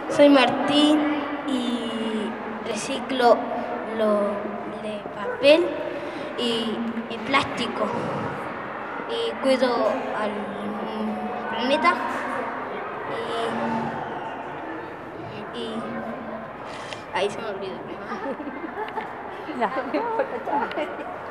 Soy Martín y reciclo lo de papel y plástico y cuido al planeta y ahí se me olvidó.